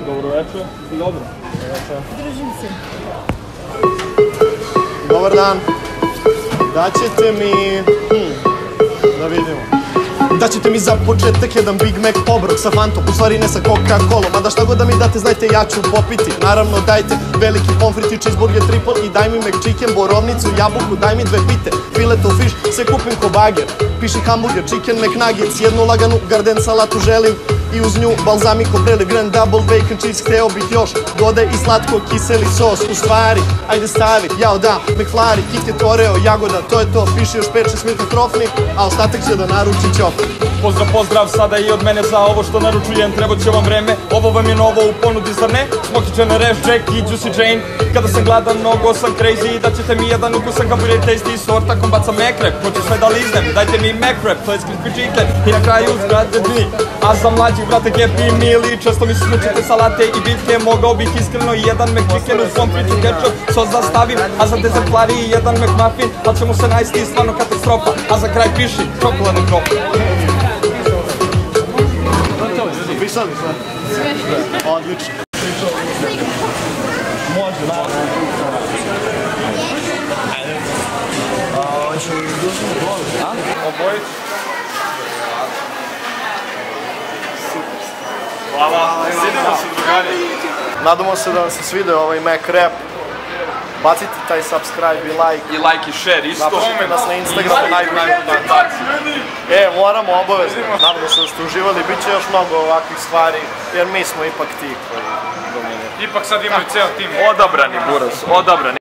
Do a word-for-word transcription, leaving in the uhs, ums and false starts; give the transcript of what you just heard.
Dobro večer. Dobro. Družim se. Dobar dan. Daćete mi... Da vidimo. Daćete mi za početak jedan Big Mac obrok sa Fantom, u stvari ne sa Coca-Colom, mada šta god da mi date, znajte, ja ću popiti. Naravno, dajte veliki pomfrit i cheeseburger triple i daj mi McChicken, borovnicu, jabuku, daj mi dve pite, filet of fish, se kupim ko bager. Piši hamburger, chicken McNuggets, jednu laganu garden salatu želim i uz nju balzamiko preliv, grand double bacon cheese, hteo bih još, dodaj i slatko kiseli sos, u stvari, ajde stavi, jao da, McFlurry, KitKat, Oreo, jagoda, to je to, piši još pet šest milka krofni, a ostatak će da naruči Ćop. Pozdrav, pozdrav, sada i od mene za ovo što naručujem, treba će vam vreme, ovo vam je novo u ponudi, zar ne? Smokičana reš, Jack i Juicy Jane, kada sam gladan, mnogo sam crazy, daćete mi jedan ukusan kabure tasty sort, tako bacam McRap, hoću sve da liznem, dajte mi McRap, to je crispy chicken, i na kraju zgrade dni, a za mlađih brate Happy Meal i često mi slučite salate i bitke, mogao bih iskreno i jedan McChicken uz pomfrit i ketchup, sos da stavim, a za dezertlari i jedan McMuffin, ali ćemo se najsti stvarno katastrofa, a za kraj piši čokoladni krop. Zapisali sve? Sve. Odlično. Može, naravno. Ajde. Hoćemo li došli do toga? Obojić. Hvala, vidimo se drugari. Nadamo se da vam se svidio ovaj McRap. Bacite taj subscribe i like. I like i share isto. Napišite nas na Instagramu, najbolji komentari. E, moramo obavezno. Nadamo se da ste uživali, bit će još mnogo ovakvih stvari, jer mi smo ipak ti koji dominiraju. Ipak sad imaju ceo tim. Odabrani, Buraz, odabrani.